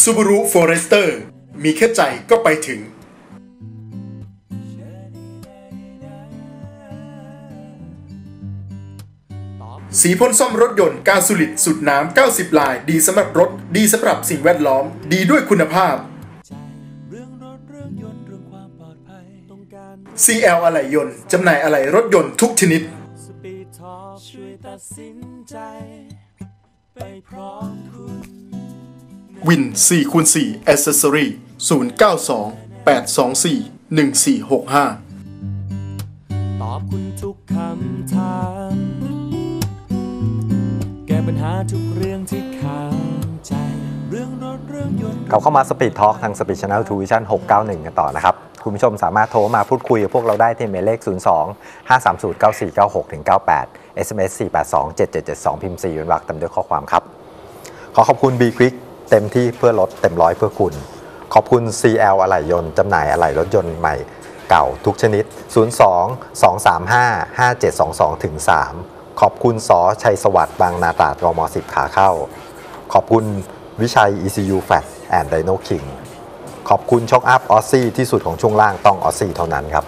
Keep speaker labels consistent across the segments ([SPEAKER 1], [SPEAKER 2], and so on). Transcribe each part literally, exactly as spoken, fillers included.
[SPEAKER 1] Subaru Forester มีแค่ใจก็ไปถึงสีพ่นซ่อมรถยนต์กาซูลิดสุดน้ำเก้าสิบลายดีสำหรับรถดีสำหรับสิ่งแวดล้อมดีด้วยคุณภาพ ซี แอล อะไหล่ยนต์จำหน่ายอะไหล่รถยนต์ทุกชนิดวิน สี่คูณสี่ Accessory ศูนย์ เก้า สอง แปด สอง สี่ หนึ่ง สี่ หก ห้าตอบคุณทุกคำถามแก้ปัญหาทุกเรื่องที่ข้างใจเรื่องรถเรื่องยนต์กลับเข้ามาสปีดทอล์กทาง Speed Channel ทู Vision หกเก้าหนึ่งกันต่อนะครับคุณผู้ชมสามารถโทรมาพูดคุยกับพวกเราได้ที่หมายเลขศูนย์ สอง ห้า สาม ศูนย์ เก้า สี่ เก้า หก เก้า แปด เอส เอ็ม เอส สี่ แปด สอง เจ็ด เจ็ด เจ็ด สองพิมพ์สี่วรรคตามด้วยข้อความครับขอขอบคุณ B Quick เต็มที่เพื่อรถเต็มร้อยเพื่อคุณขอบคุณ ซี แอล อะไหล่ยนต์จำหน่ายอะไหล่รถยนต์ใหม่เก่าทุกชนิดศูนย์ สอง สอง สาม ห้า ห้า เจ็ด สอง สอง สาม ขอบคุณสอชัยสวัสดิ์บางนาตราดกมสิบขาเข้าขอบคุณวิชัย อี ซี ยู Fat and Dino King ขอบคุณช็อคอัพออสซี่ที่สุดของช่วงล่างต้องออสซี่เท่านั้นครับ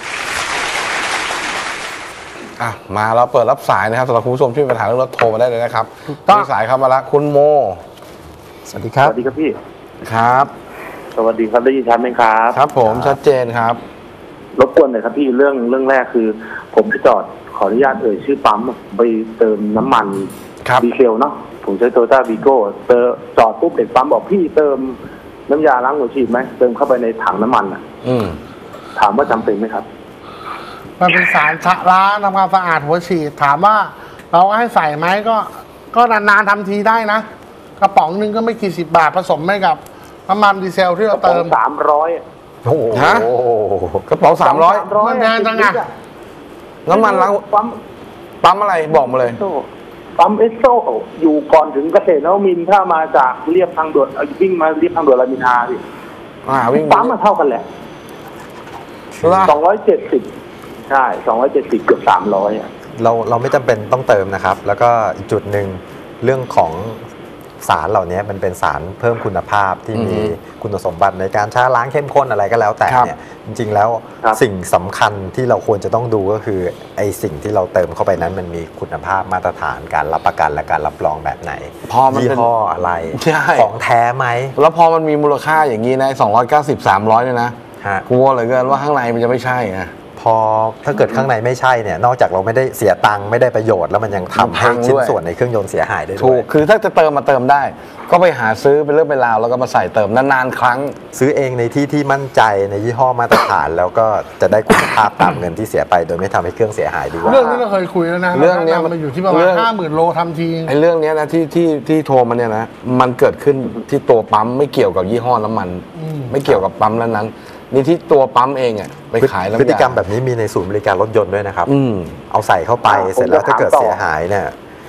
[SPEAKER 2] อ่ะมาเราเปิดรับสายนะครับสำหรับคุณผู้ชมที่มีปัญหาเรื่องรถโทรมาได้เลยนะครับมีสายเข้ามาแล้วคุณโม
[SPEAKER 3] สวัสดีครับ
[SPEAKER 4] สวัสดีครับพี่
[SPEAKER 2] ครับ
[SPEAKER 4] สวัสดีครับได้ยินชัดไหมครับ
[SPEAKER 2] ครับผมชัดเจนครับ
[SPEAKER 4] รบกวนหน่อยครับพี่เรื่องเรื่องแรกคือผมไปจอดขออนุญาตเอ่ยชื่อปั๊มไปเติมน้ำมันดีเซลเนาะผมใช้โตโยต้าวีโก้เติมจอดปุ๊บเด็กปั๊มบอกพี่เติมน้ำยาล้างหัวฉีดไหมเติมเข้าไปในถังน้ำมันอ่ะ
[SPEAKER 2] อืม
[SPEAKER 4] ถามว่าจำเป็นไหมครับ
[SPEAKER 3] มันเป็นสารชะล้างทำความสะอาดหัวฉีดถามว่าเราให้ใส่ไหมก็ก็นานๆทำทีได้นะกระป๋องนึงก็ไม่กี่สิบบาทผสมไม่กับน้ำมันดีเซลที่เราเติม
[SPEAKER 4] สามร้อย
[SPEAKER 2] โอ้โหฮะกระป๋องสามร้อย
[SPEAKER 3] มันแพงจังอะ
[SPEAKER 2] น้ำมันล้างปั๊มปั๊มอะไรบอกมาเลย
[SPEAKER 4] ปั๊มเอสโซอยู่ก่อนถึงเกษตรนวมินทร์ถ้ามาจากเรียบทางด่วนวิ่งมาเรียบทางด่วนรามอินทราพี่
[SPEAKER 2] อ่าวิ่ง
[SPEAKER 4] ปั๊มมาเท่ากันแหละสองร้อยเจ็ดสิบใช่สองร้อยเจ็ดสิบเกือบสามร้อย
[SPEAKER 5] เราเราไม่จำเป็นต้องเติมนะครับแล้วก็อีกจุดหนึ่งเรื่องของสารเหล่านี้มันเป็นสารเพิ่มคุณภาพที่มีคุณสมบัติในการช้าล้างเข้มข้นอะไรก็แล้วแต่เนี่ยจริงๆแล้วสิ่งสำคัญที่เราควรจะต้องดูก็คือไอ้สิ่งที่เราเติมเข้าไปนั้นมันมีคุณภาพมาตรฐานการรับประกันและการรับรองแบบไหนยี่ห้ออะไรของแท้ไหม
[SPEAKER 2] แล้วพอมันมีมูลค่าอย่างนี้นะสองร้อยเก้าสิบ สามร้อยเนี่ยนะกลัวเหลือเกินว่าข้างในมันจะไม่ใช่นะ
[SPEAKER 5] พอถ้าเกิดข้างในไม่ใช่เนี่ยนอกจากเราไม่ได้เสียตังค์ไม่ได้ประโยชน์แล้วมันยังทำให้ชิ้นส่วนในเครื่องยนต์เสียหายได้ด้วย
[SPEAKER 2] ถูกคือถ้าจะเติมมาเติมได้ก็ไปหาซื้อเป็นเรื่องเป็นราวแล้วก็มาใส่เติมนานๆครั้ง
[SPEAKER 5] ซื้อเองในที่ที่มั่นใจในยี่ห้อมาตรฐานแล้วก็จะได้คุณภาพตามเงินที่เสียไปโดยไม่ทำให้เครื่องเสียหายดีกว่า
[SPEAKER 3] เรื่องนี้เราเคยคุยแล้วนะ
[SPEAKER 2] เรื่องนี้
[SPEAKER 3] มันอยู่ที่ประมาณห้าหมื่นโลทำที
[SPEAKER 2] ไอ้เรื่องนี้นะที่ที่ที่โทรมาเนี่ยนะมันเกิดขึ้นที่ตัวปั๊มไม่เกี่ยวกับยี่ห้อน้ำมันไม่เกี่ยวกับปั๊มนั้นนี่ที่ตัวปั๊มเองอ่ะไปขายแล้ว
[SPEAKER 5] พฤติกรรมแบบนี้มีในศูนย์บริการรถยนต์ด้วยนะครับเอาใส่เข้าไปเสร็จแล้วถ้าเกิดเสียหายเนี่ย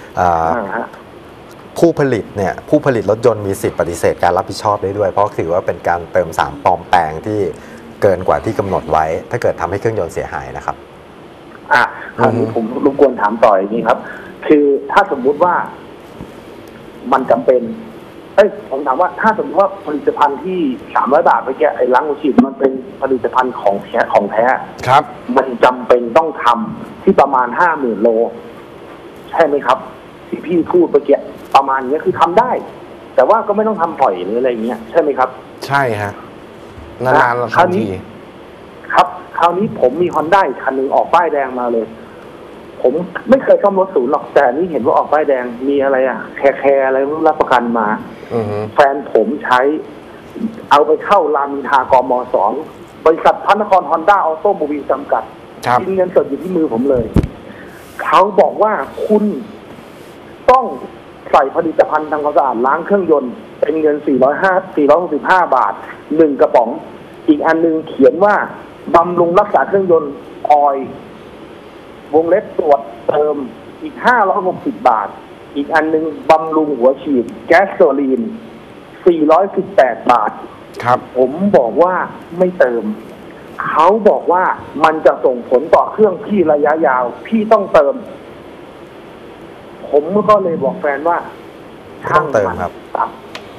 [SPEAKER 5] ผู้ผลิตเนี่ยผู้ผลิตรถยนต์มีสิทธิ์ปฏิเสธการรับผิดชอบได้ด้วยเพราะถือว่าเป็นการเติมสารปลอมแปลงที่เกินกว่าที่กำหนดไว้ถ้าเกิดทำให้เครื่องยนต์เสียหายนะครับ
[SPEAKER 4] อ่ะคราวนี้ผมรบกวนถามต่ออย่างนี้ครับคือถ้าสมมุติว่ามันจำเป็นเอ้ยผมถามว่าถ้าสมมติว่าผลิตภัณฑ์ที่สามร้อยบาทเมื่อกี้ไอ้ล้างหัวฉีดมันเป็นผลิตภัณฑ์ของแท้ของแท้
[SPEAKER 2] ครับ
[SPEAKER 4] มันจำเป็นต้องทำที่ประมาณห้าหมื่นโลใช่ไหมครับที่พี่พูดเมื่อกี้ประมาณนี้คือทำได้แต่ว่าก็ไม่ต้องทำปล่อยหรืออะไรเงี้ยใช่ไหมครับ
[SPEAKER 2] ใช่ฮะนานๆเราทำที
[SPEAKER 4] ครับคราวนี้ผมมี Honda คันหนึ่งออกป้ายแดงมาเลยผมไม่เคยซ่อมรถศูนย์หรอกแต่นี่เห็นว่าออกป้ายแดงมีอะไรอ่ะแคร์แคร์อะไรรับประกันมาแฟนผมใช้เอาไปเข้ารามอินทรากมสองบริษัทพระนครฮอนด้าออโต้โมบิลจำกัดกินเงินสดอยู่ที่มือผมเลยเขาบอกว่าคุณต้องใส่ผลิตภัณฑ์ทำความสะอาดล้างเครื่องยนต์เป็นเงินสี่ร้อยห้า สี่ร้อยหกสิบห้าบาทหนึ่งกระป๋องอีกอันนึงเขียนว่าบำรุงรักษาเครื่องยนต์ออยล์วงเล็บตรวจเติมอีกห้าร้อยหกสิบบาทอีกอันนึงบำรุงหัวฉีดแก๊สโซลีนสี่ร้อยสิบแปดบาท
[SPEAKER 2] ครับ
[SPEAKER 4] ผมบอกว่าไม่เติมเขาบอกว่ามันจะส่งผลต่อเครื่องพี่ระยะยาวพี่ต้องเติมผมก็เลยบอกแฟนว่า
[SPEAKER 5] ต้องเติมครับ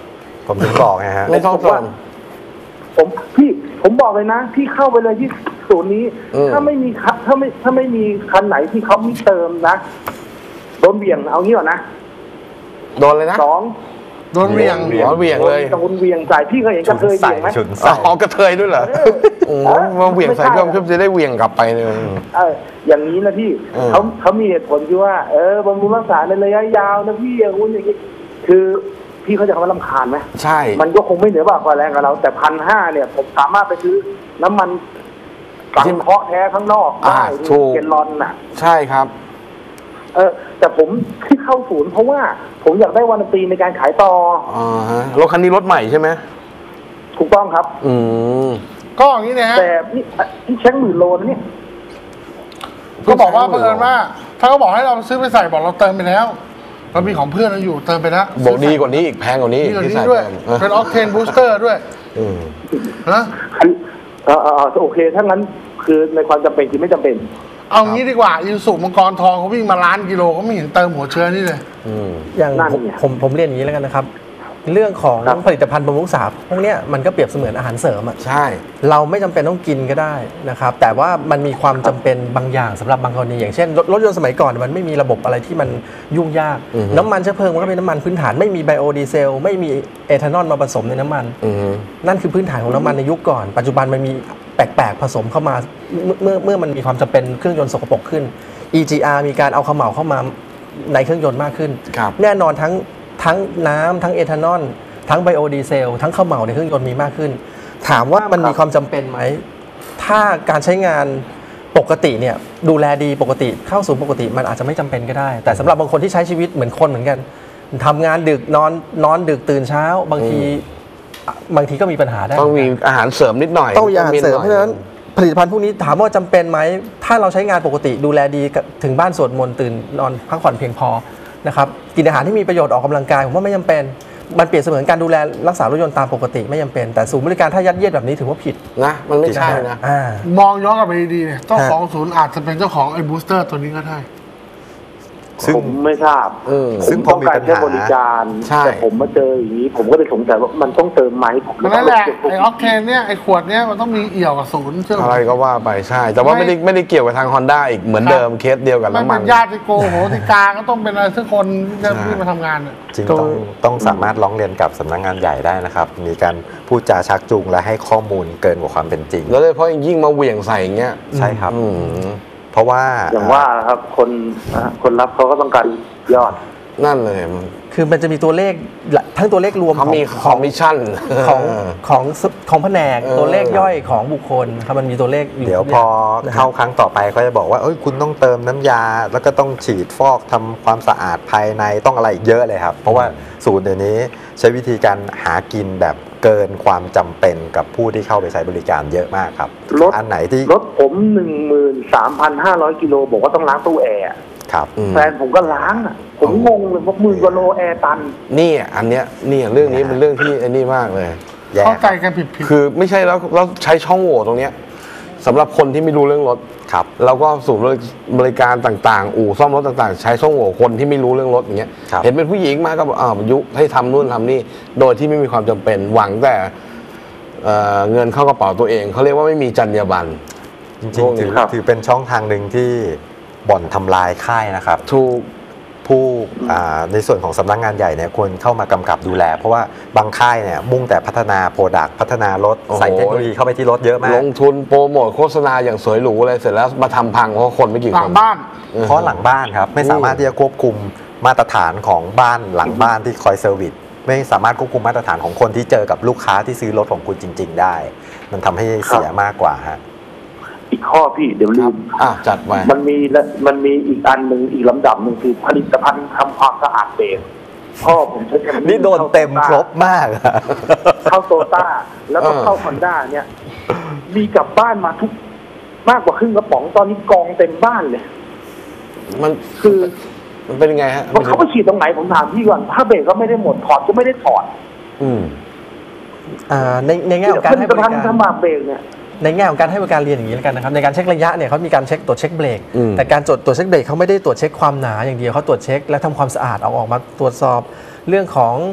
[SPEAKER 5] ผมถึงบอกไงฮะ
[SPEAKER 2] ไม่ต้อง
[SPEAKER 4] ผม
[SPEAKER 2] เติ
[SPEAKER 4] ว่าม ผมพี่ผมบอกเลยนะพี่เข้าไปเลยที่ศูนย์นี้
[SPEAKER 2] อืม
[SPEAKER 4] ถ้าไม่มีคันถ้าไม่ถ้าไม่มีคันไหนที่เขาไม่เติมนะโดนเบี่ยงเอางี้ก่อนนะ
[SPEAKER 2] โดนเลยนะ
[SPEAKER 4] สอง
[SPEAKER 3] โดนเวียง
[SPEAKER 2] อ๋อเหวี่ยงเลย
[SPEAKER 4] โดนเวียงใส่พี่เคยเห็นกระเทยเวียงไหม
[SPEAKER 5] ฉุน
[SPEAKER 2] อ๋
[SPEAKER 5] ใส่
[SPEAKER 2] อกระเทยด้วยเหรอ
[SPEAKER 4] เออ
[SPEAKER 2] โอ้โหมาเหวี่ยงใส่เพื่อนเพื่อจะได้เหวี่ยงกลับไปเลย
[SPEAKER 4] เอออย่างนี้นะพี่
[SPEAKER 2] เออ
[SPEAKER 4] เขาเขามีเหตุผลที่ว่า เออบำรุงรักษาในระยะยาวนะพี่อย่างนู้นอย่างนี้คือพี่เขาใจะคำว่าลำคาญไหม
[SPEAKER 2] ใช่
[SPEAKER 4] มันก็คงไม่เหนือบ่ากว่าแรงกับเรา แต่พันห้าเนี่ย ผมสามารถไปซื้อน้ำมันสังเคราะห์แท้ข้างนอก
[SPEAKER 2] อ่า
[SPEAKER 4] ได้
[SPEAKER 2] ถูก
[SPEAKER 4] เกลลอนน่ะ
[SPEAKER 2] ใช่ครับ
[SPEAKER 4] เออแต่ผมที่เข้าศูนย์เพราะว่าผมอยากได้วารันตีในการขายต่อ
[SPEAKER 2] อ่าฮะรถคันนี้รถใหม่ใช่ไหม
[SPEAKER 4] ถูกต้องครับ
[SPEAKER 2] อืม
[SPEAKER 3] ก็อย่างนี้นะฮะ
[SPEAKER 4] แต่นี่ที่เช็คหมื่นโลนะเนี่ย
[SPEAKER 3] ก็บอกว่าเพื่อนว่า ถ้าเขาบอกให้เราซื้อไปใส่บอกเราเติมไปแล้ว เรามีของเพื่อนเราอยู่เติมไปแล้ว
[SPEAKER 2] บอกดีกว่านี้อีกแพงกว่านี้
[SPEAKER 3] ดีกว่า
[SPEAKER 2] ที่
[SPEAKER 3] นี้
[SPEAKER 2] ใส่
[SPEAKER 3] ด้วย
[SPEAKER 2] เติม
[SPEAKER 3] เป็นออกเทนบูสเตอร์ด้วย
[SPEAKER 2] อืม
[SPEAKER 3] นะ
[SPEAKER 4] คันเออเออเออโอเค ถ้างั้นคือในความจำเป็นคือไม่จำเป็น
[SPEAKER 3] เอางี้ดีกว่าอิสุมังกรทองเขาวิ่งมาล้านกิโลเขาไม่เห็นเติมหัวเชื้อนี่เลย
[SPEAKER 2] อืม
[SPEAKER 6] อย่าง
[SPEAKER 4] นั่น
[SPEAKER 6] ผม
[SPEAKER 4] ไง
[SPEAKER 6] ผมผมเรียนอย่างนี้แล้วกันนะครับ เรื่องของ
[SPEAKER 4] ครับ
[SPEAKER 6] ผลิตภัณฑ์บำรุงสาพวกเนี้ยมันก็เปรียบเสมือนอาหารเสริมอะ
[SPEAKER 2] ใช่
[SPEAKER 6] เราไม่จำเป็นต้องกินก็ได้นะครับแต่ว่ามันมีความจำเป็นบางอย่างสำหรับบางกรณีอย่างเช่นรถรถยนต์สมัยก่อนมันไม่มีระบบอะไรที่มันยุ่งยาก
[SPEAKER 2] อือฮึ
[SPEAKER 6] น้ำมันเชื้อเพลิงมันก็เป็นน้ำมันพื้นฐานไม่มีไบโอดีเซลไม่มีเอทานอลมาผสมในน้ำมัน
[SPEAKER 2] อืม
[SPEAKER 6] นั่นคือพื้นฐานของน้ำมันในยุคก่อน ปัจจุบันมันมีแปลกๆผสมเข้ามาเมื่อเมื่อเมื่อมันมีความจำเป็นเครื่องยนต์สกปรกขึ้น อี จี อาร์ มีการเอาเขม่าเข้ามาในเครื่องยนต์มากขึ้น
[SPEAKER 2] ครับ
[SPEAKER 6] แน่นอนทั้งทั้งน้ำทั้งเอทานอลทั้งไบโอดีเซลทั้งเขม่าในเครื่องยนต์มีมากขึ้น ถามว่ามันมีความจำเป็นไหม ถ้าการใช้งานปกติเนี่ยดูแลดีปกติเข้าสู่ปกติมันอาจจะไม่จำเป็นก็ได้ แต่สำหรับบางคนที่ใช้ชีวิตเหมือนคนเหมือนกันทำงานดึกนอนนอนดึกตื่นเช้า บางทีบางทีก็มีปัญหาได้
[SPEAKER 2] ต้องมีอาหารเสริมนิดหน่อย
[SPEAKER 6] ต้องมีอาหารเสริม
[SPEAKER 2] ห
[SPEAKER 6] เพ
[SPEAKER 2] น่อย
[SPEAKER 6] ราะฉะนั้นผลิตภัณฑ์พวกนี้ถามว่าจำเป็นไหมถ้าเราใช้งานปกติดูแลดีถึงบ้านสวดมนต์ตื่นนอนพักผ่อนเพียงพอนะครับกินอาหารที่มีประโยชน์ออกกำลังกายผมว่าไม่จำเป็นมันเปรียบเสมือนการดูแลรักษารถยนต์ตามปกติไม่จำเป็นแต่ศูนย์บริการถ้ายัดเยียดแบบนี้ถือว่าผิด
[SPEAKER 2] นะ มันไม่ใช่นะ
[SPEAKER 6] อ่า
[SPEAKER 3] มองย้อนกลับไปดีๆเนี่ยเจ้า
[SPEAKER 6] ฮะ
[SPEAKER 3] ของศูนย์อาจจะเป็นเจ้าของไอ้บูสเตอร์ตัวนี้ก็ได้
[SPEAKER 5] ซึ่ง
[SPEAKER 4] ผมไม่ทราบ
[SPEAKER 2] อืม
[SPEAKER 5] ซึ่ง
[SPEAKER 4] ผมต้องการ
[SPEAKER 5] พอมีปัญหา
[SPEAKER 4] แค่บริการ
[SPEAKER 2] ใช่
[SPEAKER 4] แต่ผมมาเจออย่างนี้ ผมก็เลยสงสัยว่ามันต้องเติมไหมผม
[SPEAKER 3] นั่นแหละไอ้ออกเทนเนี่ยไอ้ขวดเนี่ยมันต้องมีเอี่ยวกับศูนย์เชื่อผม
[SPEAKER 2] อะไรก็ว่าไปใช่ แต่ว่า
[SPEAKER 3] ไม่
[SPEAKER 2] ไม่ได้ไม่ได้เกี่ยวกับทาง Honda อีกเหมือนเดิมเคสเดียวกับ
[SPEAKER 3] มัน
[SPEAKER 2] น้ำมั
[SPEAKER 3] เป็น นญาติโกโหติกาก็ต้องเป็นอะไรสักคนที่จะ
[SPEAKER 2] ใช่
[SPEAKER 3] ที่มาทำงานเนี่ย
[SPEAKER 5] จริงต้องต้องสามารถร้องเรียนกับสำนักงานใหญ่ได้นะครับ มีการพูดจาชักจูงและให้ข้อมูลเกินกว่าความเป็นจริง
[SPEAKER 2] แล้วโดยเฉพาะยิ่งมาเหวี่ยงใส่อย่างเงี้ย
[SPEAKER 5] ใช่ครับ
[SPEAKER 2] อืม
[SPEAKER 5] เพราะว่า
[SPEAKER 4] อย่างว่าครับคนนะคนรับเขาก็ต้องการยอด
[SPEAKER 2] นั่นเลยมัน
[SPEAKER 6] คือมันจะมีตัวเลขทั้งตัวเลขรวม
[SPEAKER 2] เขามี
[SPEAKER 6] ข
[SPEAKER 2] ค
[SPEAKER 6] อ
[SPEAKER 2] อง มมิชชั่น
[SPEAKER 6] ของของของแผนก
[SPEAKER 2] เออ
[SPEAKER 6] ตัวเลขย่อยของบุคคลครับมันมีตัวเลขอยู่
[SPEAKER 5] เดี๋ยวพอเข้าครั้งต่อไปก็จะบอกว่าเอ้ยคุณต้องเติมน้ำยา แล้วก็ต้องฉีดฟอกทำความสะอาดภายในต้องอะไรอีกเยอะเลยครับ เพราะว่าศูนย์เดี๋ยวนี้ใช้วิธีการหากินแบบเกินความจำเป็นกับผู้ที่เข้าไปใช้บริการเยอะมากครับ
[SPEAKER 4] รถ
[SPEAKER 5] อันไหนที่
[SPEAKER 4] รถผมหนึ่งหมื่นสามพันห้าร้อยกิโลบอกว่าต้องล้างตู้แอร์อะ
[SPEAKER 5] ครับ
[SPEAKER 2] อืม
[SPEAKER 4] แฟนผมก็ล้างอ่ะ ผมงงเลยว่าหมื่นกว่าโลแอร์ตัน
[SPEAKER 2] นี่อันเนี้ยนี่เรื่องนี้เป็นเรื่องที่ไอ้นี่มากเลย
[SPEAKER 5] แย่
[SPEAKER 3] เข้าใจกันผิดผิด
[SPEAKER 2] คือไม่ใช่แล้วแล้วใช้ช่องโหว่ตรงเนี้ยสำหรับคนที่ไม่รู้เรื่องรถ
[SPEAKER 5] ครับ
[SPEAKER 2] แล้วก็ศูนย์บริการต่างๆ อู่ซ่อมรถต่างๆ ใช้ช่องโหว่คนที่ไม่รู้เรื่องรถอย่างเงี้ย
[SPEAKER 5] ครับ
[SPEAKER 2] เห็นเป็นผู้หญิงมาก็บอกอ้าวยุให้ทำนู่นทำนี่โดยที่ไม่มีความจำเป็นหวังแต่เอ่อเงินเข้ากระเป๋าตัวเองเขาเรียกว่าไม่มีจรรยาบรรณ
[SPEAKER 5] จริงๆถือ
[SPEAKER 4] ครับ
[SPEAKER 5] ถือเป็นช่องทางหนึ่งที่บ่อนทำลายค่ายนะครับ
[SPEAKER 2] ถูก
[SPEAKER 5] ผู้อ่าในส่วนของสำนักงานใหญ่เนี่ยควรเข้ามากำกับดูแล เพราะว่าบางค่ายเนี่ยมุ่งแต่พัฒนาโปรดักต์พัฒนารถ
[SPEAKER 2] โอ้โห
[SPEAKER 5] ใส่เทคโนโลยีเข้าไปที่รถเยอะมา
[SPEAKER 2] ล
[SPEAKER 5] ก
[SPEAKER 2] งทุนโปรโมทโฆษณาอย่างสวยหรูอะไรเสร็จแล้วมาทำพังเพราะคนไม่กี่
[SPEAKER 3] หลั
[SPEAKER 2] ค
[SPEAKER 3] ง
[SPEAKER 2] น
[SPEAKER 3] บ้าน
[SPEAKER 5] เพราะหลังบ้านครับไม่สามารถที่จะควบคุมมาตรฐานของบ้านหลังบ้านที่คอยเซอร์วิสไม่สามารถควบคุมมาตรฐานของคนที่เจอกับลูกค้าที่ซื้อรถของคุณจริง ๆ ได้ มันทำให้เสียมากกว่าฮะ
[SPEAKER 4] อีกข้อพี่เดี๋ยวลืม
[SPEAKER 2] อ่ะจัดไป
[SPEAKER 4] มันมีและมันมีอีกอันหนึ่งอีกลำดับหนึ่งคือผลิตภัณฑ์ทำความสะอาดเบรกพ่อผมใช้แคม
[SPEAKER 5] นี่โดนเต็มครบมากอะ
[SPEAKER 4] เข้าโตต้าแล้วก็เข้าฮอนด้าเนี่ย มีกลับบ้านมาทุกมากกว่าครึ่งกระป๋องตอนนี้กองเต็มบ้านเลย
[SPEAKER 2] มัน
[SPEAKER 4] คือ
[SPEAKER 2] มันเป็นยังไงฮะ
[SPEAKER 4] ว่าเขาไปฉีดตรงไหนผมถามพี่ก่อนผ้าเบรกก็ไม่ได้หมดถอดก็ไม่ได้ถอด
[SPEAKER 2] อืม
[SPEAKER 6] อ่าในในแง่ของการ
[SPEAKER 4] ผลิ
[SPEAKER 6] ให้
[SPEAKER 4] ต
[SPEAKER 6] บริ
[SPEAKER 4] ภัณฑ์
[SPEAKER 6] การ
[SPEAKER 4] ทำมาเบรกเนี่ย
[SPEAKER 6] ในแง่ของการให้บริการเรียนอย่างนี้แล้วกันนะครับในการเช็คระยะเนี่ยเขามีการเช็คตรวจเช็คเบรก
[SPEAKER 2] อืม
[SPEAKER 6] แต่การตรวจตรวจเช็คเบรกเขาไม่ได้ตรวจเช็คความหนาอย่างเดียวเขาตรวจเช็คและทำความสะอาดเอาออกมาตรวจสอบเรื่องของ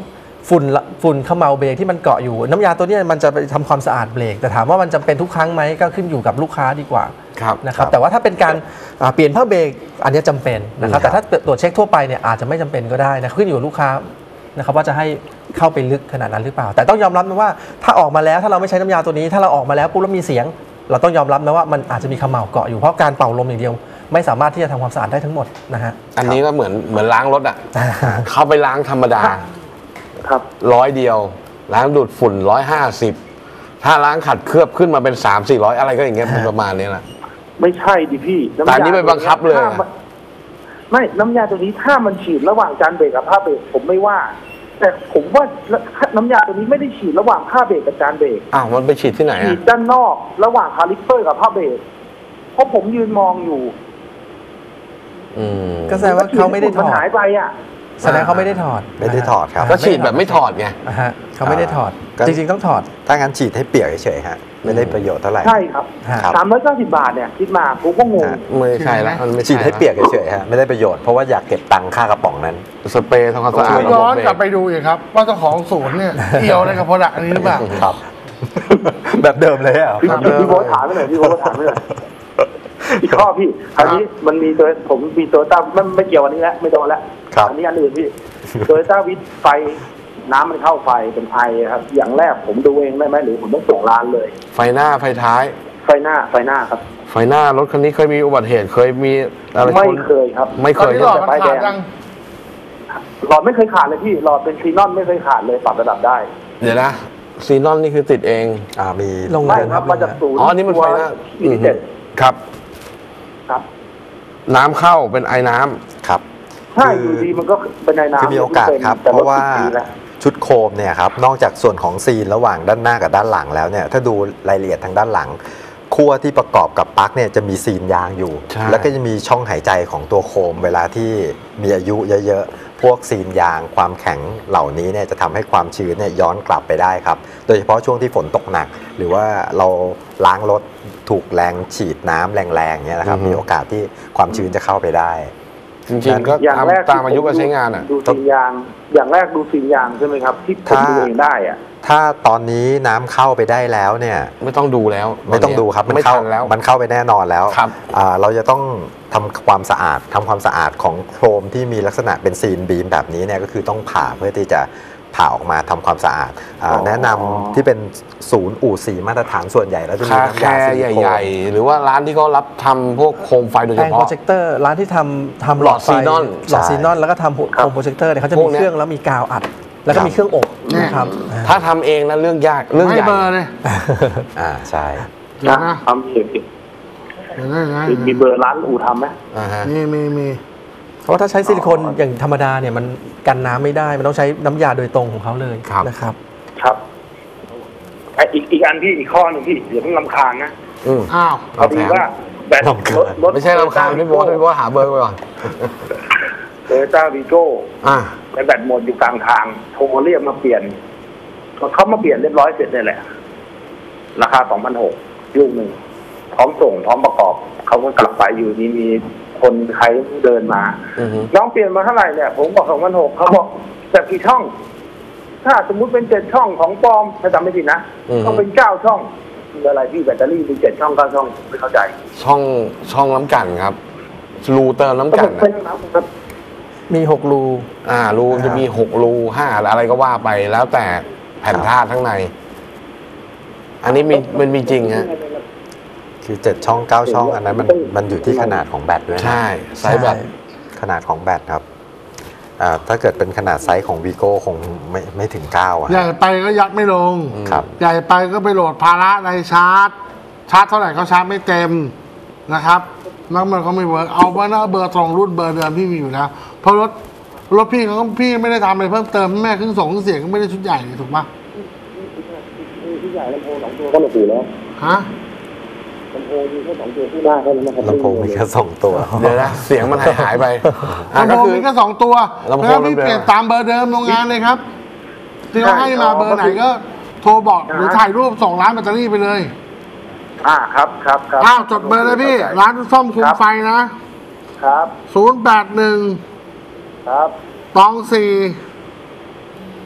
[SPEAKER 6] ฝุ่นละฝุ่นเขม่าเบรกที่มันเกาะอยู่น้ำยาตัวเนี้ยมันจะไปทำความสะอาดเบรกแต่ถามว่ามันจำเป็นทุกครั้งไหมก็ขึ้นอยู่กับลูกค้าดีกว่า
[SPEAKER 2] ครับ
[SPEAKER 6] นะครับแต่ว่าถ้าเป็นการอ่าเปลี่ยนผ้าเบรกอันเนี้ยจำเป็นนะครับแต่ถ้าตรวจเช็คทั่วไปเนี่ยอาจจะไม่จำเป็นก็ได้นะขึ้นอยู่กับลูกค้านะครับว่าจะให้เข้าไปลึกขนาดนั้นหรือเปล่าแต่ต้องยอมรับนะว่าถ้าออกมาแล้วถ้าเราไม่ใช้น้ำยาตัวนี้ถ้าเราออกมาแล้วปุ๊บแล้วมีเสียง เราต้องยอมรับนะว่ามันอาจจะมีเขม่าเกาะอยู่เพราะการเป่าลมอย่างเดียวไม่สามารถที่จะทำความสะอาดได้ทั้งหมดนะฮะ
[SPEAKER 2] อันนี้ก็เหมือนเหมือนล้างรถอ่ะ เข้าไปล้างธรรมดา
[SPEAKER 4] ครับ
[SPEAKER 2] ร้อยเดียว ล้างดูดฝุ่นร้อยห้าสิบถ้าล้างขัดเคลือบขึ้นมาเป็นสามสี่ร้อยอะไรก็อย่างเงี้ยเป็นประมาณนี้แหละ
[SPEAKER 4] ไม่ใช่ดิพี่
[SPEAKER 2] แต่อันนี้ไปบังคับเลย
[SPEAKER 4] ถ้ามันไม่น้ำยาตัวนี้ถ้ามันฉีดระหว่างจานเบรกกับผ้าเบรกผมไม่ว่า แต่ผมว่าน้ำยาตัวนี้ไม่ได้ฉีดระหว่างผ้าเบรกกับจานเบรก
[SPEAKER 2] อ้าวมันไปฉีดที่ไหน
[SPEAKER 4] ฉี
[SPEAKER 2] อ่ะ
[SPEAKER 4] ดด้านนอกระหว่างคาลิปเปอร์กับผ้าเบรกเพราะผมยืนมองอยู่
[SPEAKER 2] อืม
[SPEAKER 6] ก็แสดงว่าเขาไม่ได้ถ
[SPEAKER 4] มัน
[SPEAKER 6] อด
[SPEAKER 4] หายไปอ่ะ
[SPEAKER 6] แสดงเขาไม่ได้ถอด
[SPEAKER 5] ไม่ได้ถอดครับ
[SPEAKER 2] ก็ฉีดแบบไม่ถอดไง
[SPEAKER 6] นะฮะเขาไม่ได้ถอด
[SPEAKER 5] ก็
[SPEAKER 6] จริงๆต้องถอด
[SPEAKER 5] ถ้างั้นฉีดให้เปียกเฉยๆฮะไม่ได้ประโยชน์เท่าไหร่
[SPEAKER 4] ใช่ครับ
[SPEAKER 5] ครับ
[SPEAKER 4] สามร้อยเก้าสิบบาทเนี่ยคิดมาผมก็งง
[SPEAKER 5] ฮะ
[SPEAKER 2] ไม่ใช่แล้วมันไม่
[SPEAKER 5] ฉีดให้เปีย
[SPEAKER 2] ก
[SPEAKER 5] กเฉยๆฮะไม่ได้ประโยชน์เพราะว่าอยากเก็บตังค่ากระป๋องนั้น
[SPEAKER 2] สเปรย์ทำความสะอาด
[SPEAKER 3] ย้อน
[SPEAKER 2] ระบบเบร
[SPEAKER 3] กลับไปดูอีกครับว่าเจ้าของศูนย์เนี่ยเกี่ยวอะไรกับโปรดักต์อันนี้หรือเปล่า
[SPEAKER 5] ครับ แบบเดิมเลยอ่ะ
[SPEAKER 4] พี่พี่โบ๊ทถามไปหน่อยพี่โบ๊ทถามไปหน่อยอีกข้อพี่คราวนี้มันมีตัวผมมีตัวตั้มไม่ไม่เกี่ยวอันนี้แล้วไม่โดนแล้ว
[SPEAKER 5] ครับ
[SPEAKER 4] อันนี้อันอื่นพี่โดยต้าวิทไฟน้ำมันเข้าไฟเป็นไอครับ อย่างแรกผมดูเองได้ไหมหรือผมต้องส่งร้านเลย
[SPEAKER 2] ไฟหน้าไฟท้าย
[SPEAKER 4] ไฟหน้าไฟหน้าครับ
[SPEAKER 2] ไฟหน้ารถคันนี้เคยมีอุบัติเหตุเคยมีอะไรชน
[SPEAKER 4] ไม่เคยครับ
[SPEAKER 2] ไม่
[SPEAKER 3] ต
[SPEAKER 2] เค
[SPEAKER 3] อน
[SPEAKER 2] ย
[SPEAKER 3] นี้หลอดมันขาดยัง
[SPEAKER 4] หลอดไม่เคยขาดเลยพี่หลอดเป็นซีนอนไม่เคยขาดเลยปรับระดับได้
[SPEAKER 2] เดี๋ยวนะซีนอนนี่คือติดเอง
[SPEAKER 5] อ่ามี
[SPEAKER 6] ลง
[SPEAKER 4] ไม่ครับมาจากศูนย์
[SPEAKER 2] อ๋อนี่มันไฟหน้า
[SPEAKER 4] ตัวยี่สิบเจ็ด
[SPEAKER 2] ครับ
[SPEAKER 4] ครับ
[SPEAKER 2] น้ำเข้าเป็นไอ้น้ำ
[SPEAKER 5] ครับ
[SPEAKER 4] ใช่อยู่ดีมันก็เป็นในน้ำ
[SPEAKER 5] คือมีโอกาสครับ
[SPEAKER 4] แต่
[SPEAKER 5] เพราะว่า
[SPEAKER 4] สิบปีแล้ว
[SPEAKER 5] ชุดโคมเนี่ยครับนอกจากส่วนของซีนระหว่างด้านหน้ากับด้านหลังแล้วเนี่ยถ้าดูรายละเอียดทางด้านหลังขั้วที่ประกอบกับปลั๊กเนี่ยจะมีซีนยางอยู่
[SPEAKER 2] ใช่
[SPEAKER 5] แล้วก็จะมีช่องหายใจของตัวโคมเวลาที่มีอายุเยอะๆพวกซีนยางความแข็งเหล่านี้เนี่ยจะทำให้ความชื้นเนี่ยย้อนกลับไปได้ครับโดยเฉพาะช่วงที่ฝนตกหนัก หรือว่าเราล้างรถถูกแรงฉีดน้ำแรงๆเนี่ยนะครับมีโอกาสที่ความชื้นจะเข้าไปได้
[SPEAKER 2] จริงๆก็
[SPEAKER 4] อย่าง
[SPEAKER 2] ตาม
[SPEAKER 4] แรก
[SPEAKER 2] ตามอายุการใช้งานอ่ะ
[SPEAKER 4] ดูซีนยาง อย่างแรกดูซีนยางใช่ไหมครับ ที่ผม
[SPEAKER 5] ถ้า
[SPEAKER 4] ดูเองได้อะ
[SPEAKER 5] ถ้าตอนนี้น้ำเข้าไปได้แล้วเนี่ย
[SPEAKER 2] ไม่ต้องดูแล้ว
[SPEAKER 5] ไม่ต้องดูครับมัน
[SPEAKER 2] ไม่
[SPEAKER 5] เข้า
[SPEAKER 2] ทันแล้ว
[SPEAKER 5] มันเข้าไปแน่นอนแล้ว
[SPEAKER 2] ครับ
[SPEAKER 5] อ่าเราจะต้องทำความสะอาดทำความสะอาดของโครมที่มีลักษณะเป็นซีนบีมแบบนี้เนี่ยก็คือต้องผ่าเพื่อที่จะผ่าออกมาทำความสะอาดอ่า
[SPEAKER 4] อ๋อ
[SPEAKER 5] แนะนำที่เป็นศูนย์อู่สีมาตรฐานส่วนใหญ่แล้วจะมี
[SPEAKER 2] คา
[SPEAKER 5] น้ำ
[SPEAKER 2] แค
[SPEAKER 5] ยา
[SPEAKER 2] ร์
[SPEAKER 5] ซิลิโคน
[SPEAKER 2] ใหญ่ๆ หรือว่าร้านที่เขารับทำพวกโคมไฟโดย
[SPEAKER 6] แผ
[SPEAKER 2] เฉ
[SPEAKER 6] งโปร
[SPEAKER 2] พาะ
[SPEAKER 6] เจคเตอร์ร้านที่ทำทำ
[SPEAKER 2] หลอด
[SPEAKER 6] ไฟ
[SPEAKER 2] ซีนอน
[SPEAKER 6] หลอด
[SPEAKER 5] ใช่
[SPEAKER 6] ซีนอนแล้วก็ทำโคมโปรเจคเตอร์เนี่ยเขาจะ
[SPEAKER 2] พ
[SPEAKER 6] มี
[SPEAKER 2] วกเนี้ย
[SPEAKER 6] เครื่องแล้วมีกาวอัด แล้วก็มีเครื่องอบนะครับ
[SPEAKER 2] ถ้าทำเองนะเรื่องยากเรื่อง
[SPEAKER 3] ไม่
[SPEAKER 2] ใหญ่
[SPEAKER 3] เบอร์เลย
[SPEAKER 5] อ่าใช่
[SPEAKER 3] เดี๋ยวนะ
[SPEAKER 4] ทำเสร็จ
[SPEAKER 3] เดี๋ยวนะเดี๋ยวนะ
[SPEAKER 4] มีเบอร์ร้านอู่ทำไหม
[SPEAKER 2] อ่าฮะ
[SPEAKER 3] มีมีมี
[SPEAKER 6] เพราะว่าถ้าใช้ซิลิโคนอย่างธรรมดาเนี่ยมันกันน้ำไม่ได้ มันต้องใช้น้ำยาโดยตรงของเขาเลยนะครับ
[SPEAKER 4] ครับไออีกอีกอันที่อีกข้อหนึ่งพี่เดี๋ยวเพิ่งลำคาญนะ
[SPEAKER 2] อืม
[SPEAKER 3] อ้าว
[SPEAKER 4] พอดีว่าแบตรถรถ
[SPEAKER 2] ไม่ใช่รำคาญพี่โบ๊ทพี่โบ๊ทหาเบอร์ไปก่อน
[SPEAKER 4] โตโยต้าวีโก้
[SPEAKER 2] อ่า
[SPEAKER 4] ในแบตหมดอยู่กลางทางโทรเรียกมาเปลี่ยนเขามาเปลี่ยนเรียบร้อยเสร็จเนี่ยแหละ ราคาสองพันหกลูกหนึ่งพร้อมส่งพร้อมประกอบเขาก็กลับไปอยู่นี่มีคนใครเดินมา
[SPEAKER 2] อือฮึ
[SPEAKER 4] น้องเปลี่ยนมาเท่าไหร่เนี่ยผมบอกสองพันหกเขาบอกจากกี่ช่อง ถ้าสมมุติเป็นเจ็ดช่องของปลอมถ้าจำไม่ผิดนะต้องเป็นเก้าช่องคืออะไรพี่แบตเตอรี่มีเจ็ดช่องเก้าช่องไม่เข้าใจ
[SPEAKER 2] ช่องช่องน้ำกันครับ รูเติมน้ำ
[SPEAKER 4] ก็
[SPEAKER 2] กัน
[SPEAKER 4] เป็น
[SPEAKER 2] อะ
[SPEAKER 4] น้ำครับ
[SPEAKER 6] มีหกรู
[SPEAKER 2] อ่ารูจะมีหกรูห้าอะไรก็ว่าไปแล้วแต่แผ่นธาตุข้างใน อันนี้มีมันมีจริงฮะ
[SPEAKER 5] คือเจ็ดช่องเก้าช่องอันนั้นมันมันอยู่ที่ขนาดของแบตด้วยนะ
[SPEAKER 2] ใช่ไซส์แบบ
[SPEAKER 5] ขนาดของแบตครับอ่าถ้าเกิดเป็นขนาดไซส์ของวีโก้คงไม่ไม่ถึงเก้าอะ
[SPEAKER 3] ใหญ่ไปก็ยัดไม่ลง
[SPEAKER 5] ครับ
[SPEAKER 3] ใหญ่ไปก็ไปโหลดภาระในชาร์จ ชาร์จเท่าไหร่ก็ชาร์จไม่เต็มนะครับแล้วมันก็ไม่เวิร์กเอาเบอร์หน้าเบอร์ตรงรุ่นเบอร์เดิมที่มีอยู่แล้วเพราะรถรถพี่เขาก็พี่ไม่ได้ทำอะไรเพิ่มเติมแม่เครื่องส่งเครื่องเสียงก็ไม่ได้ชุดใหญ่ถูกปะ
[SPEAKER 4] ที่ใหญ่ลำโพงสองตัวก็หลบอยู่แล้ว
[SPEAKER 3] ฮะ
[SPEAKER 4] ลำโพงมีแค่สองตัวที่หน้าแค่นั้นนะครับ
[SPEAKER 5] ลำโพงมีแค่สองตัว
[SPEAKER 2] เดี๋ยวนะเสียงมันหายหายไปอ่ะ
[SPEAKER 3] ลำ
[SPEAKER 2] ก็
[SPEAKER 3] โพง
[SPEAKER 2] คือ
[SPEAKER 3] มีแค่สองตัว
[SPEAKER 2] ลำโพง
[SPEAKER 3] แล้วพี่
[SPEAKER 2] เดิมๆ
[SPEAKER 3] เปลี่ยนตามเบอร์เดิมโรงงานเลยครับ ที่เขาให้มาเบอร์ไหนก็โทรบอกหรือถ่ายรูปส่งร้านแบตเตอรี่ไปเลย
[SPEAKER 4] อ่าครับครับครับ
[SPEAKER 3] อ้าวจดเบอร์เลยพี่ ร้านซ่อมคุมไฟนะ
[SPEAKER 4] ครับ
[SPEAKER 3] ศูนย์แปดหนึ่ง
[SPEAKER 4] ครับ
[SPEAKER 3] ตองสี่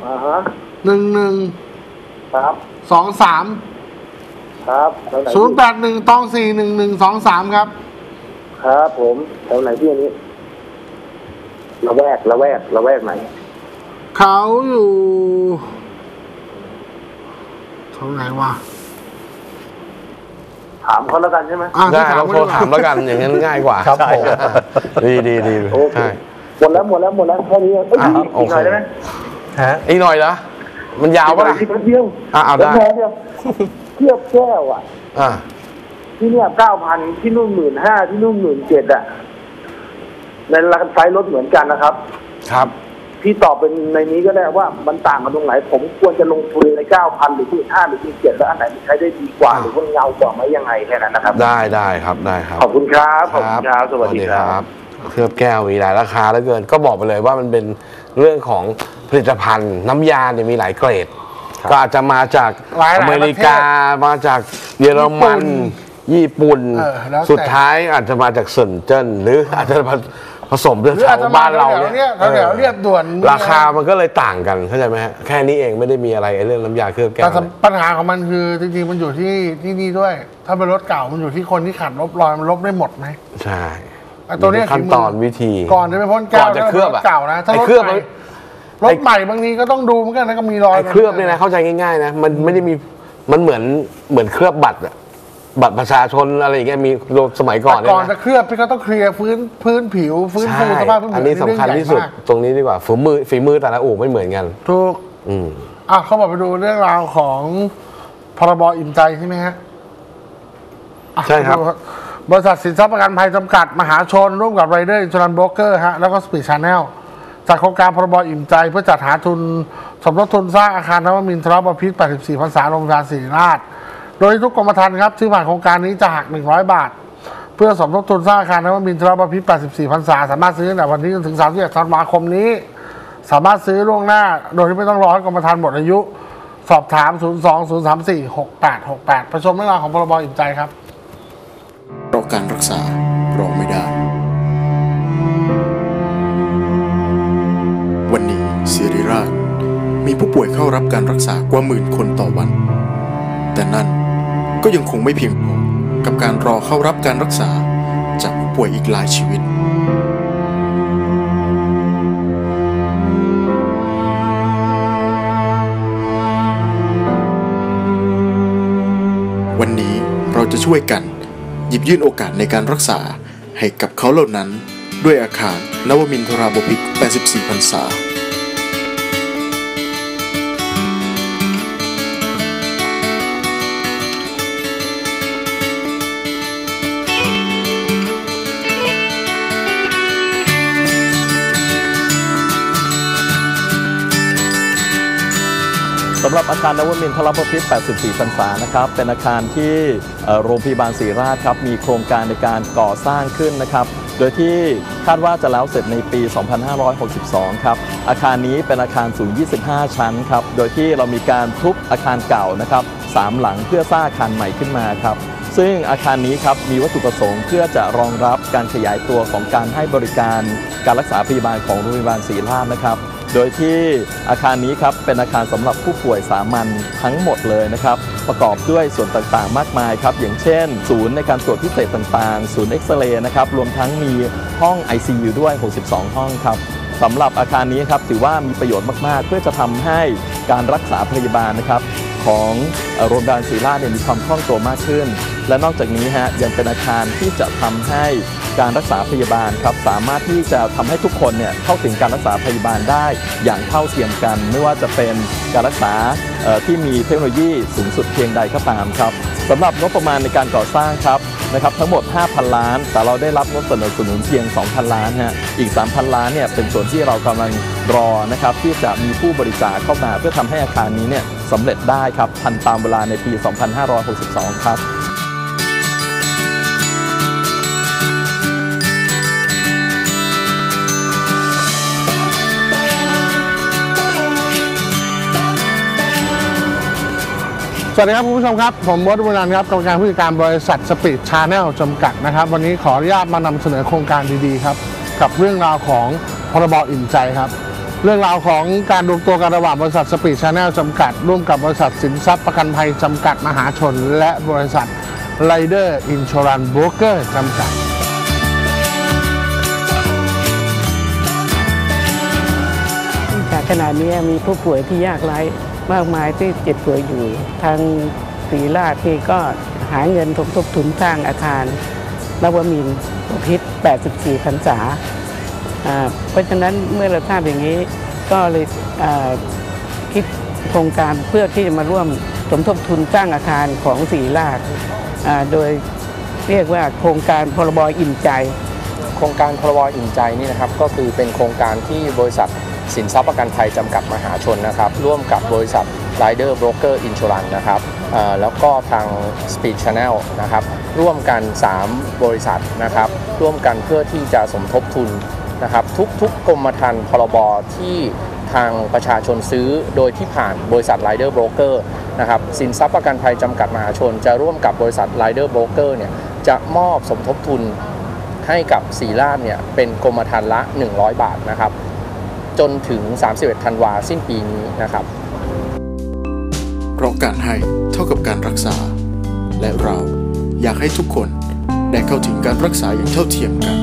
[SPEAKER 4] อ่าฮะ
[SPEAKER 3] หนึ่งหนึ่ง
[SPEAKER 4] ครับ
[SPEAKER 3] สองสาม
[SPEAKER 4] ครับแถวไหน
[SPEAKER 3] ศูนย์แปดหนึ่งตองสี่หนึ่งหนึ่งสองสามครับ
[SPEAKER 4] ครับผมแถวไหนพี่อันนี้ละแวกละแวกละแวกไหน
[SPEAKER 3] เขาอยู่เท่าไหร่วะ
[SPEAKER 4] ถามเขาแล้วกันใช่ไหม
[SPEAKER 3] อ่ะ
[SPEAKER 2] ได้
[SPEAKER 3] ที่
[SPEAKER 2] เราโทรถาม
[SPEAKER 3] ไว้
[SPEAKER 2] แล้วกันอย่างนั้นง่ายกว่า
[SPEAKER 6] ครับผม
[SPEAKER 2] ดีดีดี
[SPEAKER 4] โอเค
[SPEAKER 2] ใช่
[SPEAKER 4] หมดแล้วหมดแล้วหมดแล้วแค่นี้เอ้ย
[SPEAKER 2] อ่ะ
[SPEAKER 4] อีก
[SPEAKER 2] โอเค
[SPEAKER 4] หน่อยได้ไหม
[SPEAKER 6] ฮะ
[SPEAKER 2] อีกหน่อยเหรอมันยาวปะล่ะ
[SPEAKER 4] อีกแป๊บเดียว
[SPEAKER 2] อ่ะเอาได้
[SPEAKER 4] แป๊บเดียวเทียบแก้วอ่ะ
[SPEAKER 2] อ่า
[SPEAKER 4] ที่เนี่ยเก้าพันที่นู่นหมื่นห้าที่นู่นหมื่นเจ็ดอ่ะในราคาไซส์รถเหมือนกันนะครับ
[SPEAKER 2] ครับ
[SPEAKER 4] พี่ตอบเป็นในนี้ก็ได้ว่ามันต่างกันตรงไหน ผมควรจะลงทุนในเก้าพันหรือหมื่นห้าหรือหมื่นเจ็ดแล้วอันไหนมันใช้ได้ดีกว่า
[SPEAKER 2] อ่า
[SPEAKER 4] หรือว่าเงากว่าไหมยังไงแค่นั้นนะครับ
[SPEAKER 2] ได้ได้ครับได้ครับ
[SPEAKER 4] ขอบคุณครับขอบคุณครับสวัสดีครับ
[SPEAKER 2] เคลือบแก้วมีหลายราคาแล้วเกิน ก็บอกไปเลยว่ามันเป็นเรื่องของผลิตภัณฑ์ น้ำยาเนี่ยมีหลายเกรด ก็อาจจะมาจาก
[SPEAKER 3] หลายๆ
[SPEAKER 2] อเมริกา มาจากเยอรมัน ญี่ปุ่น
[SPEAKER 3] เออแล้วแต่
[SPEAKER 2] สุดท้ายอาจจะมาจากเซินเจิ้นหรืออาจจะผสมเรื่อง
[SPEAKER 3] หรืออาจ
[SPEAKER 2] แถ
[SPEAKER 3] จะ
[SPEAKER 2] ว
[SPEAKER 3] มา
[SPEAKER 2] บ้านเรา
[SPEAKER 3] แถวๆเนี่ย
[SPEAKER 2] เนี่ย
[SPEAKER 3] แถวๆเรียบด่วน
[SPEAKER 2] ราคามันก็เลยต่างกันเข้าใจไหมฮะแค่นี้เองไม่ได้มีอะไรไอ้เรื่องน้ำยาเคลือบแก้ว
[SPEAKER 3] แต่
[SPEAKER 2] เนี่ย
[SPEAKER 3] ปัญหาของมันคือจริงๆมันอยู่ที่ที่นี่ด้วย ถ้าเป็นรถเก่ามันอยู่ที่คนที่ขัดลบรอยมันลบได้หมดไหม
[SPEAKER 2] ใช่
[SPEAKER 3] ไอ้ตัวเนี้ย
[SPEAKER 2] ขั้นตอนวิธี
[SPEAKER 3] ก่อนจะไปพ้นแก้
[SPEAKER 2] ก่
[SPEAKER 3] ว
[SPEAKER 2] อนจะเคลือบ
[SPEAKER 3] ถ้าป็นร
[SPEAKER 2] อะ
[SPEAKER 3] ถเก่านะถ้าร
[SPEAKER 2] ไอ้
[SPEAKER 3] ถ
[SPEAKER 2] เคลือบ
[SPEAKER 3] ใหม่
[SPEAKER 2] มัน
[SPEAKER 3] รถใหม่บางทีก็ต้องดูเหมือนกันนะก็มีรอย
[SPEAKER 2] ไอ้เคลือบเนี่ยนะเข้าใจง่ายๆนะมันไม่ได้มีมันเหมือนเหมือนเคลือบบัตรอะบัตรประชาชนอะไรอย่างเงี้ยมีสมัยก่อน
[SPEAKER 3] แต่
[SPEAKER 2] เนี่ย
[SPEAKER 3] ก่อนจะ
[SPEAKER 2] นะ
[SPEAKER 3] เคลือบพี่ก็ต้องเคลียร์พื้นพื้นผิวฟื้นฟู
[SPEAKER 2] ใช่
[SPEAKER 3] สภาพพื้นผิว
[SPEAKER 2] อันนี้สำคัญที่สุด
[SPEAKER 3] เรื่องใหญ่มาก
[SPEAKER 2] ตรงนี้ดีกว่าฝีมือฝีมือแต่ละอู่ไม่เหมือนกัน
[SPEAKER 3] ถูก
[SPEAKER 2] อืม
[SPEAKER 3] อ่ะเขาบอกไปดูเรื่องราวของพรบอิ่มใจใช่ไหมฮะอ่ะ
[SPEAKER 2] ใช่ครับ
[SPEAKER 3] ดูบริษัทสินทรัพย์ประกันภัยจำกัดมหาชน ร่วมกับไรเดอร์อินชรันโบรกเกอร์ฮะแล้วก็สปีดชาแนลจากโครงการพรบอิ่มใจเพื่อจัดหาทุนสมทบทุนสร้างอาคารนวมินทรบพิตรแปดสิบสี่พรรษาโรงพยาบาลศิริราช โดยทุกกรมธรรม์ครับซื้อผ่านโครงการนี้จะหักหนึ่งร้อยบาท เพื่อสมทบทุนสร้างอาคารนวมินทรบพิตรแปดสิบสี่พรรษาสามารถซื้อตั้งแต่วันนี้จนถึงสามสิบเอ็ดธันวาคมนี้ สามารถซื้อล่วงหน้า โดยที่ไม่ต้องรอให้กรมธรรม์หมดอายุ สอบถาม ศูนย์ สอง ศูนย์ สาม สี่ หก แปด หก แปด ประชมเรื่องราวของพรบอิ่มใจครับ
[SPEAKER 7] เพราะการรักษารอไม่ได้ วันนี้ศิริราชมีผู้ป่วยเข้ารับการรักษากว่าหมื่นคนต่อวัน แต่นั่นก็ยังคงไม่เพียงพอกับการรอเข้ารับการรักษาจากผู้ป่วยอีกหลายชีวิต วันนี้เราจะช่วยกันหยิบยื่นโอกาสในการรักษาให้กับเขาเหล่านั้นด้วยอาคารนวมินทราบพิตรแปดสิบสี่พรรษา
[SPEAKER 8] สำหรับอาคารนวมินทรบพิตรแปดสิบสี่พรรษานะครับเป็นอาคารที่เอ่อโรงพยาบาลศิริราชครับมีโครงการในการก่อสร้างขึ้นนะครับโดยที่คาดว่าจะแล้วเสร็จในปี สองพันห้าร้อยหกสิบสอง ครับอาคารนี้เป็นอาคารสูง ยี่สิบห้า ชั้นครับโดยที่เรามีการทุบอาคารเก่านะครับสามหลังเพื่อสร้างอาคารใหม่ขึ้นมาครับซึ่งอาคารนี้ครับมีวัตถุประสงค์เพื่อจะรองรับการขยายตัวของการให้บริการการรักษาพยาบาลของโรงพยาบาลศิริราชนะครับโดยที่อาคารนี้ครับเป็นอาคารสำหรับผู้ป่วยสามัญทั้งหมดเลยนะครับประกอบด้วยส่วนต่างๆมากมายครับอย่างเช่น ศูนย์ในการตรวจพิเศษต่างๆศูนย์เอ็กซเรย์นะครับรวมทั้งมีห้อง ไอ ซี ยู ด้วยหกสิบสองห้องครับสำหรับอาคารนี้ครับถือว่ามีประโยชน์มากๆเพื่อจะทำให้การรักษาพยาบาลนะครับของโรงพยาบาลศิริราชเนี่ยมีความคล่องตัวมากขึ้นและนอกจากนี้ฮะยังเป็นอาคารที่จะทำให้การรักษาพยาบาลครับสามารถที่จะทำให้ทุกคนเนี่ยเข้าถึงการรักษาพยาบาลได้อย่างเท่าเทียมกันไม่ว่าจะเป็นการรักษาที่มีเทคโนโลยีสูงสุดเพียงใดก็ตามครับสำหรับงบประมาณในการก่อสร้างครับนะครับทั้งหมด ห้าพัน ล้านแต่เราได้รับงบสนับสนุนเพียง สองพัน ล้านฮะอีก สามพัน ล้านเนี่ยเป็นส่วนที่เรากำลังรอนะครับที่จะมีผู้บริจาคเข้ามาเพื่อทำให้อาคารนี้เนี่ยสำเร็จได้ครับทันตามเวลาในปี สองพันห้าร้อยหกสิบสอง ครับ
[SPEAKER 3] สวัสดีครับคุณผู้ชมครับผมวรบุญนันท์ครับกรรมการผู้จัดการบริษัทสปีดชาแนลจำกัดนะครับวันนี้ขออนุญาตมานำเสนอโครงการดีๆครับกับเรื่องราวของพรบอิ่มใจครับเรื่องราวของการรวมตัวกันระหว่างบริษัทสปีดชาแนลจำกัดร่วมกับบริษัทสินทรัพย์ประกันภัยจำกัดมหาชนและบริษัทไรเดอร์อินชอรันโบรกเกอร์จำกัด
[SPEAKER 9] ขณะนี้มีผู้ป่วยที่ยากไร้มากมายที่เจ็บป่วยอยู่ทางศรีราชที่ก็หาเงินสมทบทุนสร้างอาคารนวมินทร์บพิตรแปดสิบสี่พรรษาเพราะฉะนั้นเมื่อเราทราบอย่างนี้ก็เลยคิดโครงการเพื่อที่จะมาร่วมสมทบทุนสร้างอาคารของศรีราชโดยเรียกว่าโครงการพรบอิ่มใจ
[SPEAKER 10] โครงการพรบอิ่มใจนี่นะครับก็คือเป็นโครงการที่บริษัทสินทรัพย์ประกันภัยจำกัดมหาชนนะครับร่วมกับบริษัท Rider Broker Insurance นะครับแล้วก็ทาง Speed Channel นะครับร่วมกันสามบริษัทนะครับร่วมกันเพื่อที่จะสมทบทุนนะครับทุกๆกรมธรรม์พรบที่ทางประชาชนซื้อโดยที่ผ่านบริษัท Rider Broker นะครับสินทรัพย์ประกันภัยจำกัดมหาชนจะร่วมกับบริษัท Rider Broker เนี่ยจะมอบสมทบทุนให้กับศรีราชเนี่ยเป็นกรมธรรม์ละหนึ่งร้อยบาทนะครับจนถึงสามสิบเอ็ดธันวาสิ้นปีนี้นะครับ
[SPEAKER 7] เพราะการให้เท่ากับการรักษาและเราอยากให้ทุกคนได้เข้าถึงการรักษาอย่างเท่าเทียมกัน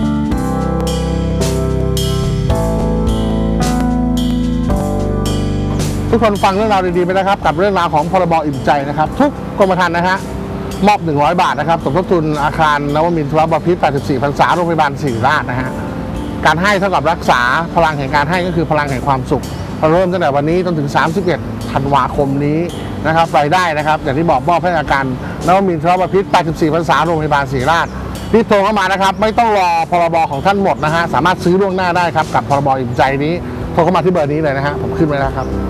[SPEAKER 3] ทุกคนฟังเรื่องราวดีๆไปนะครับกับเรื่องราวของพรบอิ่มใจนะครับทุกกรมธรรม์นะฮะมอบหนึ่งร้อยบาทนะครับสมทบทุนอาคารนวมินทรบพิตรแปดสิบสี่พรรษาโรงพยาบาลศรีราชนะฮะการให้เท่ากับรักษาพลังแห่งการให้ก็คือพลังแห่งความสุขเริ่มตั้งแต่วันนี้จนถึงสามสิบเอ็ดธันวาคมนี้นะครับรายได้นะครับอย่างที่บอกมอบให้อาการนวมินทรบพิตรแปดสิบสี่พรรษาโรงพยาบาลศรีราชรีบโทรเข้ามานะครับไม่ต้องรอพรบของท่านหมดนะฮะสามารถซื้อล่วงหน้าได้ครับกับพรบอิ่มใจนี้โทรเข้ามาที่เบอร์นี้เลยนะฮะผมขึ้นไว้แล้วครับ